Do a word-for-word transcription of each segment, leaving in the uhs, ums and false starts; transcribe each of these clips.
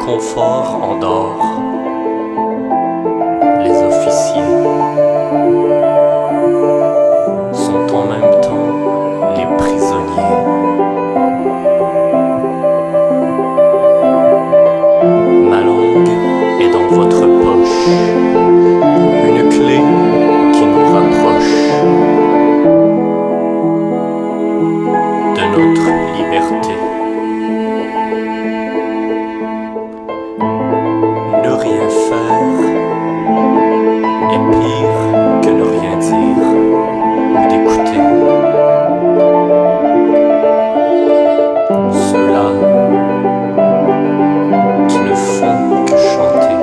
confort endort les officiers, sont en même temps les prisonniers. Ma langue est dans votre poche, une clé qui nous rapproche de notre liberté. Ne rien faire est pire que ne rien dire ou d'écouter. Ceux-là qui ne font que chanter.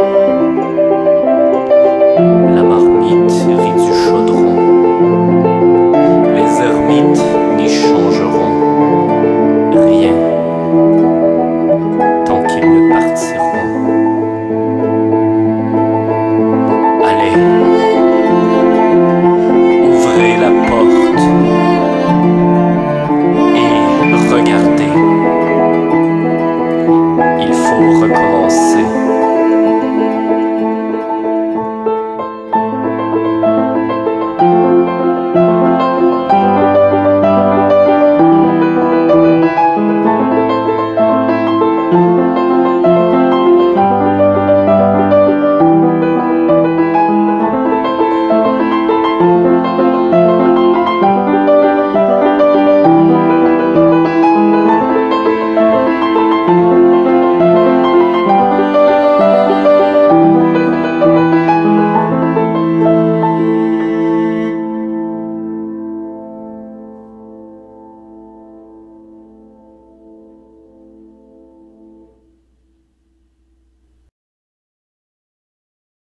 La marmite rit du chaudron. Les ermites n'y changeront rien tant qu'ils ne partiront. Allez, ouvrez la porte et regardez. Il faut reconnaître